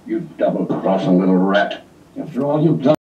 You double-crossing little rat. After all you've done.